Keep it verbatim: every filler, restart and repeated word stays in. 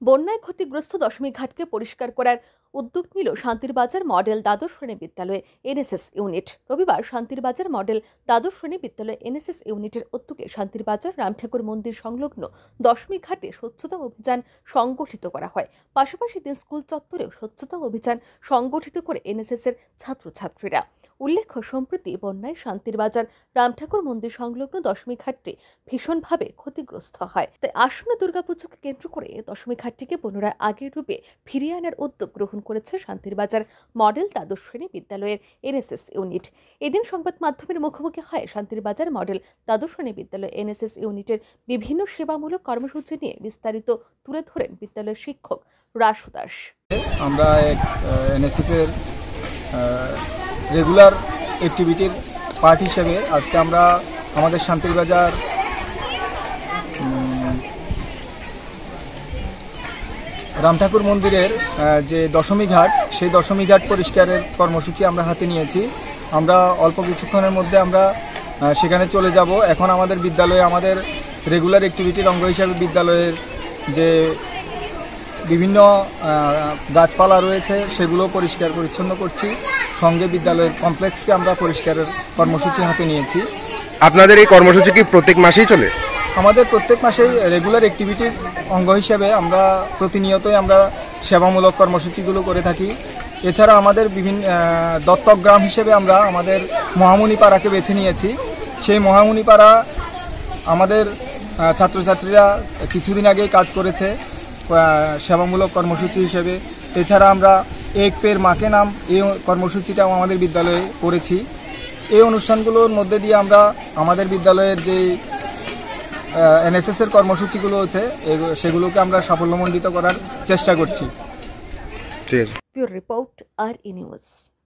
বন্যায় ক্ষতিগ্রস্ত দশমী ঘাটকে পরিষ্কার করার উদ্যোগ নিল শান্তির বাজার মডেল দ্বাদশ শ্রেণী বিদ্যালয়ে এনএসএস ইউনিট। রবিবার শান্তির বাজার মডেল দ্বাদশ শ্রেণী বিদ্যালয়ে এনএসএস ইউনিটের উদ্যোগে শান্তির বাজার রামঠাকুর মন্দির সংলগ্ন দশমী ঘাটে স্বচ্ছতা অভিযান সংগঠিত করা হয়। পাশাপাশি দিন স্কুল চত্বরেও স্বচ্ছতা অভিযান সংগঠিত করে এনএসএস এর ছাত্রছাত্রীরা। উল্লেখ্য, সম্প্রতি বন্যায় শান্তির বাজার রামঠাকুর মন্দির সংলগ্ন দশমী ঘাটটি ভীষণভাবে ক্ষতিগ্রস্ত হয়। তাই আসন্ন দুর্গাপুজোকে কেন্দ্র করে দশমী ঘাটটিকে পুনরায় আগের রূপে ফিরিয়ে আনার উদ্যোগ গ্রহণ করেছে শান্তির বাজার মডেল দ্বাদশ শ্রেণী বিদ্যালয়ের এনএসএস ইউনিট। এদিন সংবাদ মাধ্যমের মুখোমুখি হয় শান্তির বাজার মডেল দ্বাদশ শ্রেণী বিদ্যালয় এনএসএস ইউনিটের বিভিন্ন সেবামূলক কর্মসূচি নিয়ে বিস্তারিত তুলে ধরেন বিদ্যালয়ের শিক্ষক রাসু দাস। আমরা এনএসএস এর রেগুলার অ্যাক্টিভিটির পার্ট হিসেবে আজকে আমরা আমাদের শান্তির বাজার রামঠাকুর মন্দিরের যে দশমী ঘাট, সেই দশমী ঘাট পরিষ্কারের কর্মসূচি আমরা হাতে নিয়েছি। আমরা অল্প কিছুক্ষণের মধ্যে আমরা সেখানে চলে যাব। এখন আমাদের বিদ্যালয়ে আমাদের রেগুলার অ্যাক্টিভিটির অঙ্গ হিসাবে বিদ্যালয়ের যে বিভিন্ন গাছপালা রয়েছে সেগুলো পরিষ্কার পরিচ্ছন্ন করছি। সঙ্গে বিদ্যালয়ের কমপ্লেক্সকে আমরা পরিষ্কারের কর্মসূচি হাতে নিয়েছি। আপনাদের এই কর্মসূচি কি প্রত্যেক মাসেই চলে? আমাদের প্রত্যেক মাসেই রেগুলার অ্যাক্টিভিটির অঙ্গ হিসেবে আমরা প্রতিনিয়তই আমরা সেবামূলক কর্মসূচিগুলো করে থাকি। এছাড়া আমাদের বিভিন্ন দত্তক গ্রাম হিসেবে আমরা আমাদের মহামুনিপাড়াকে বেছে নিয়েছি। সেই মহামুনিপাড়া আমাদের ছাত্রছাত্রীরা কিছুদিন আগেই কাজ করেছে সেবামূলক কর্মসূচি হিসেবে। এছাড়া আমরা এক পের মাকে নাম এই কর্মসূচিটাও আমাদের বিদ্যালয়ে করেছি। এই অনুষ্ঠানগুলোর মধ্যে দিয়ে আমরা আমাদের বিদ্যালয়ের যে এনএসএস এর কর্মসূচিগুলো আছে সেগুলোকে আমরা সাফল্যমণ্ডিত করার চেষ্টা করছি। রিপোর্ট আর ই নিউজ।